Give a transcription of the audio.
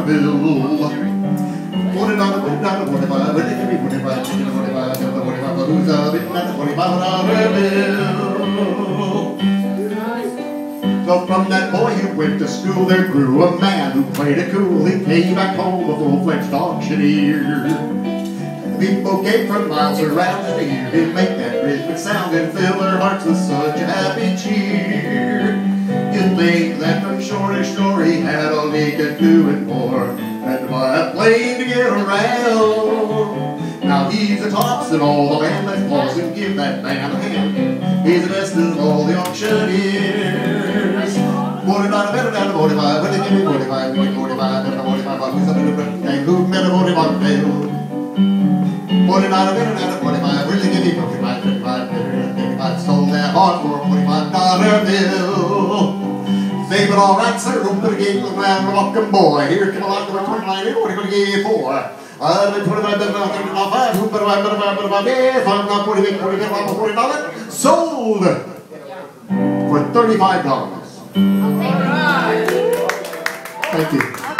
bill. So from that boy who went to school there grew a man who played it cool. He came back home a full-fledged auctioneer. People came from miles around to hear him make that rhythmic sound and fill their hearts with such a happy cheer. You'd think that from shore to shore he had all he could do and more, had to buy a plane to get around. Now he's the tops in all the land. Let's pause and give that man a hand. He's the best of all the auctioneers. 45, better than 45, but they give me 45, 45, better than 45, but who's up in the front? And who met a 41 failed? 49, better than 45, really give me 45, 55, better than 55, sold that heart for a $45 bill. Say, but all right, sir, open the gate, look around, rockin' boy. Here, come along, number 29, what are you going to give you for? 25, better than 35, who better than 35, yes, I'm not 48, 40, sold for $35. All right. Thank you.